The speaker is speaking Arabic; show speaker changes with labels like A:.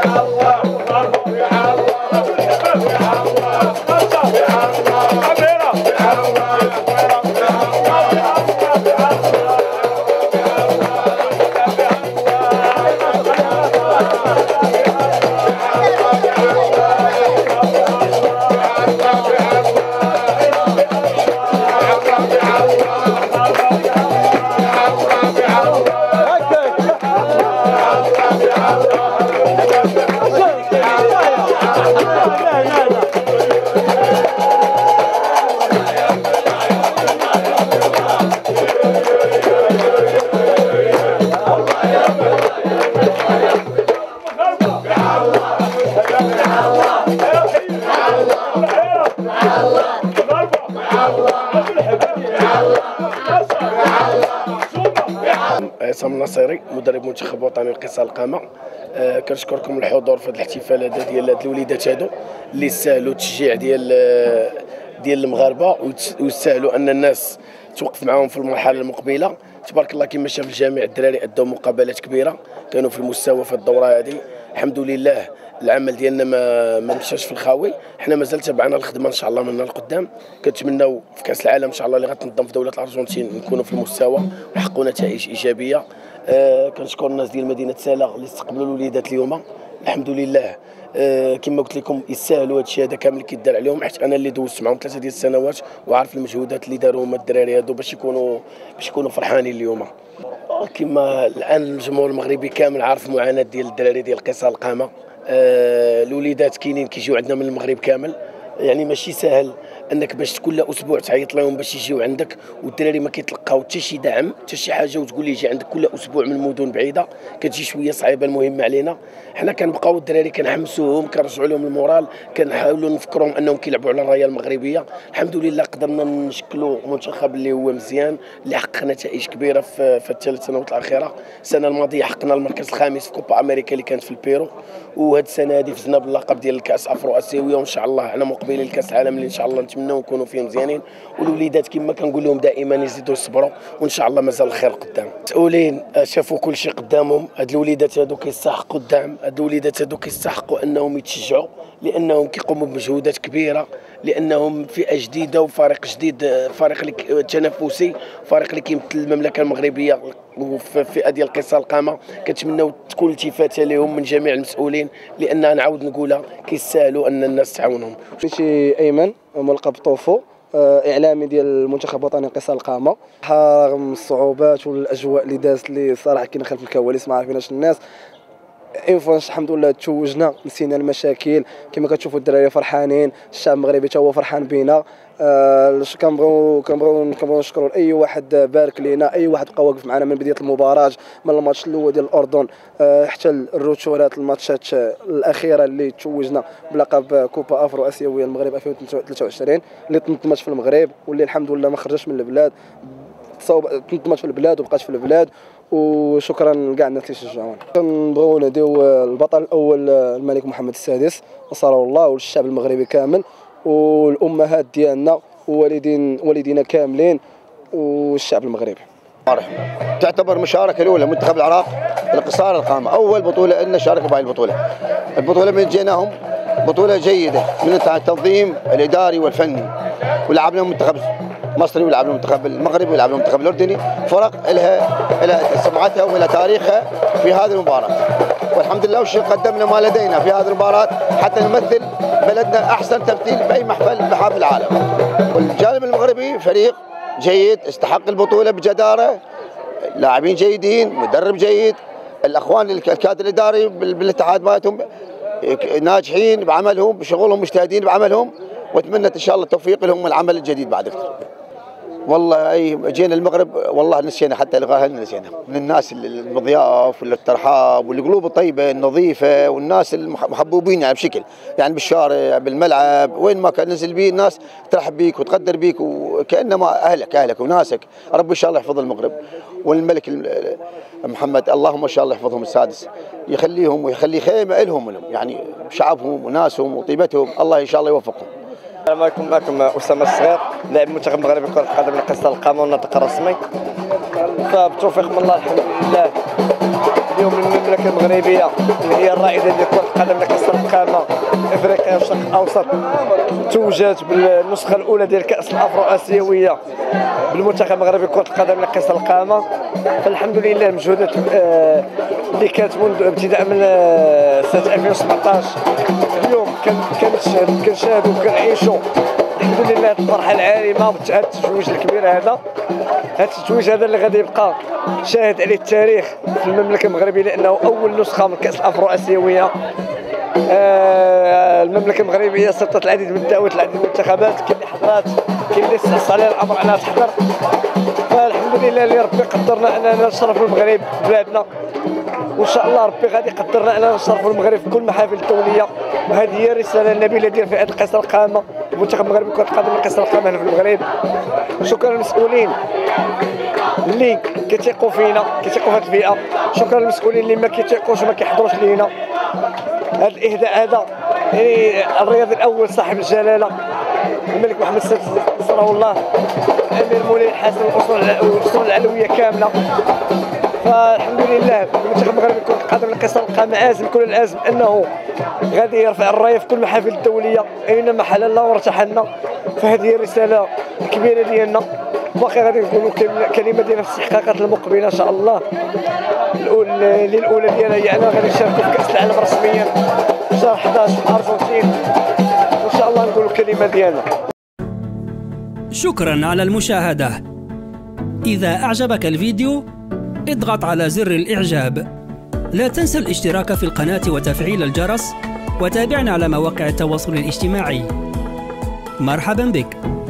A: عصام النصيري مدرب منتخب وطني لقصار القامه. كنشكركم الحضور في هذا الاحتفال هذا ديال هاد الوليدات هادو اللي يستاهلوا التشجيع ديال المغاربه، ويستاهلوا ان الناس توقف معاهم في المرحله المقبله. تبارك الله كما شاف الجميع الدراري ادوا مقابلات كبيره، كانوا في المستوى في الدوره هذه. الحمد لله العمل ديالنا ما مشاش في الخاوي، حنا مازال تبعنا الخدمه ان شاء الله من القدام. كنتمناو في كاس العالم ان شاء الله اللي غتنظم في دوله الارجنتين نكونوا في المستوى ونحققوا نتائج ايجابيه. كنشكر الناس ديال مدينه سالا اللي استقبلوا الوليدات اليوم. الحمد لله كما قلت لكم يستاهلوا هذا الشيء هذا كامل كيدار عليهم، حيت انا اللي دوزت معهم 3 ديال السنوات وعارف المجهودات اللي داروهم الدراري هادو باش يكونوا فرحانين اليوم. كما الان الجمهور المغربي كامل عارف المعاناه ديال الدراري ديال قصار القامه. الوليدات كاينين كيجيو عندنا من المغرب كامل، يعني ماشي سهل انك باش كل اسبوع تعيط لهم باش يجيو عندك، والدراري ما كيتلقاو حتى شي دعم حتى شي حاجه، وتقول لي يجي عندك كل اسبوع من مدن بعيده، كتجي شويه صعيبه. المهمه علينا حنا كنبقاو الدراري كنحمسوهم، كنرجعوا لهم المورال، كنحاولوا نفكرهم انهم كيلعبوا على الرايه المغربيه. الحمد لله قدرنا نشكلوا منتخب اللي هو مزيان، اللي حقق نتائج كبيره في الثلاث سنوات الاخيره. السنه الماضيه حققنا المركز الخامس في كوبا امريكا اللي كانت في البيرو، وهذه السنه هذه فزنا باللقب ديال الكاس افرو اسيويه، وان شاء الله على مقبلين الكاس العالم اللي ان شاء الله نتمناو نكونوا فيه مزيانين. والوليدات كما كنقول لهم دائما يزيدوا يصبروا، وان شاء الله مازال الخير قدام. المسؤولين شافوا كل شيء قدامهم، هاد الوليدات هادو كيستحقوا الدعم، هاد الوليدات هادو كيستحقوا انهم يتشجعوا، لانهم كيقوموا بمجهودات كبيره، لانهم فئه جديده وفريق جديد، فريق تنافسي، فريق اللي كيمثل المملكه المغربيه وفي الفئه ديال قصار القامه. كنتمناو تكون التفاته لهم من جميع المسؤولين، لان نعاود نقولها كيستاهلوا ان الناس تعاونهم.
B: ماشي ايمن ملقب طوفو، اعلامي ديال المنتخب الوطني لقصار القامه. رغم الصعوبات والاجواء اللي دازت لي صراحه كاين خلف الكواليس ما عارفيناش الناس، الحمد لله توجنا، نسينا المشاكل. كما كتشوفوا الدراري فرحانين، الشعب المغربي حتى هو فرحان بينا. كنبغيو نشكروا اي واحد بارك لينا، اي واحد بقى واقف معنا من بدايه المباراه، من الماتش الاول ديال الاردن حتى الروتورات الماتشات الاخيره اللي توجنا بلقب كوبا افرو اسيويه المغرب 2023 اللي تنظمت في المغرب، واللي الحمد لله ما خرجش من البلاد، تنظمت في البلاد وبقات في البلاد. وشكرا لكاع الناس اللي شجعونا. كنبغيو نهديو البطل الاول الملك محمد السادس نصره الله، والشعب المغربي كامل، والامهات ديالنا ووالدينا كاملين، والشعب المغربي.
C: تعتبر مشاركه الاولى منتخب العراق لقصار القامه، اول بطوله لنا شاركوا بهذه البطوله من جيناهم بطوله جيده من التنظيم الاداري والفني، ولعبنا منتخب مصري ولعبنا المنتخب المغربي ولعبنا المنتخب الاردني، فرق لها سمعتها ولها تاريخها في هذه المباراه. والحمد لله قدمنا ما لدينا في هذه المباراه حتى نمثل بلدنا احسن تمثيل باي محافل العالم. والجانب المغربي فريق جيد استحق البطوله بجداره، لاعبين جيدين، مدرب جيد، الاخوان الكادر الاداري بالاتحاد مالتهم ناجحين بعملهم بشغلهم، مجتهدين بعملهم، واتمنى ان شاء الله التوفيق لهم العمل الجديد بعد اكثر. والله جينا المغرب والله نسينا حتى لغاها نسينا من الناس المضياف والترحاب والقلوب الطيبه النظيفه، والناس المحبوبين يعني بشكل، يعني بالشارع بالملعب وين ما كان ننزل بيه الناس ترحب بيك وتقدر بيك وكانما اهلك وناسك. ربي ان شاء الله يحفظ المغرب والملك محمد، اللهم ان شاء الله يحفظهم السادس، يخليهم ويخلي خيمه لهم يعني شعبهم وناسهم وطيبتهم، الله ان شاء الله يوفقهم.
D: السلام عليكم، معكم اسامه الصغير لاعب المنتخب المغربي كره القدم لقصار القامه والناطق الرسمي. فبالتوفيق من الله الحمد لله اليوم المملكه المغربيه اللي هي الرائده ديال كره القدم لكأس القامه افريقيا والشرق الاوسط توجت بالنسخه الاولى ديال كأس الافرو اسيويه بالمنتخب المغربي كره القدم لكأس القامه. فالحمد لله المجهودات اللي كانت منذ ابتداء من سنه 2017 اليوم كنشاهدوا وكنعيشوا الحمد لله الفرحه العارمه بهذا التتويج الكبير هذا. هذا التتويج هذا اللي غادي يبقى شاهد عليه التاريخ في المملكه المغربيه لانه اول نسخه من كأس الافرو اسيويه. المملكه المغربيه صيفطت العديد من الدعوات العديد من المنتخبات، كاين اللي حضرات كاين اللي استحصى عليها الامر انها تحضر. فالحمد لله اللي ربي قدرنا اننا نشرفوا المغرب في بلادنا، وان شاء الله ربي غادي يقدرنا اننا نشرفوا المغرب في كل المحافل الدوليه. وهذه هي الرساله النبيله ديال فئه كأس القامه المنتخب المغربي كره القدم لكأس القامه هنا في المغرب. شكرا للمسؤولين اللي كيتيقوا فينا كيتيقوا في هذه الفئه، شكرا للمسؤولين اللي ما كيتيقوش وما كيحضروش لينا. هذا الاهداء هذا يعني الرياضي الاول صاحب الجلاله الملك محمد السادس نصره الله الامير مولاي الحسن والاسره العلويه كامله. فالحمد لله المنتخب المغربي كره القدم لكأس القامه عازم كل العزم انه غادي يرفع الرايه في كل المحافل الدوليه اينما حل الله وارتحلنا. فهذه هي الرساله الكبيره ديالنا. باقي غادي نقولوا كلمه ديالنا في الاستحقاقات المقبله ان شاء الله. الاولى ديالها هي انا غادي نشاركوا في كأس العالم رسميا في شهر 11 في الارجنتين، وان شاء الله نقولوا الكلمه ديالنا.
E: شكرا على المشاهدة. إذا أعجبك الفيديو اضغط على زر الإعجاب. لا تنسى الاشتراك في القناة وتفعيل الجرس، وتابعنا على مواقع التواصل الاجتماعي. مرحبا بك.